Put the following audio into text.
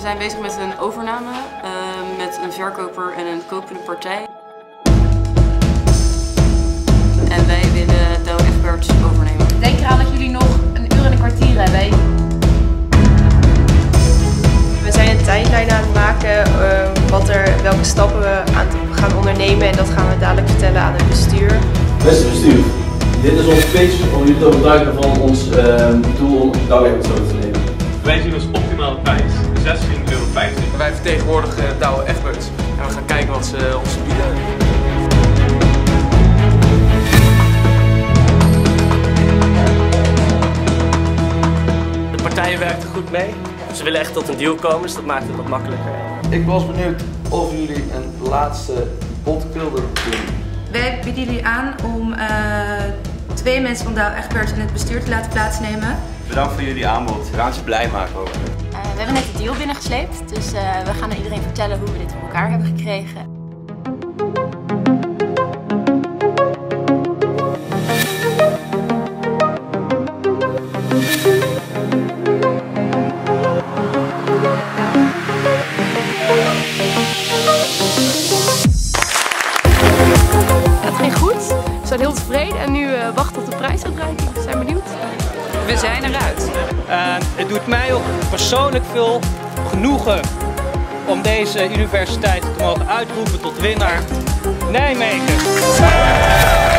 zijn bezig met een overname met een verkoper en een kopende partij. En wij willen Douwe Egberts overnemen. Denk eraan dat jullie nog 1 uur en een kwartier hebben. We zijn een tijdlijn aan het maken, welke stappen we gaan ondernemen en dat gaan we dadelijk vertellen aan het bestuur. Beste bestuur, dit is ons pitch om jullie te overtuigen van ons doel om Douwe Egberts over te nemen. Wij zien als optimale prijs €16,50. Wij vertegenwoordigen Douwe Egberts en we gaan kijken wat ze ons bieden. De partijen werkten goed mee. Ze willen echt tot een deal komen, dus dat maakt het wat makkelijker. Ik was benieuwd of jullie een laatste bod wilden doen. Wij bieden jullie aan om 2 mensen van Douwe Egberts in het bestuur te laten plaatsnemen. Bedankt voor jullie aanbod. We gaan ze blij maken ook. We hebben net de deal binnengesleept, dus we gaan aan iedereen vertellen hoe we dit voor elkaar hebben gekregen. Het ging goed, we zijn heel tevreden en nu wachten op de prijsuitreiking. We zijn benieuwd. We zijn eruit. Het doet mij ook persoonlijk veel genoegen om deze universiteit te mogen uitroepen tot winnaar Nijmegen.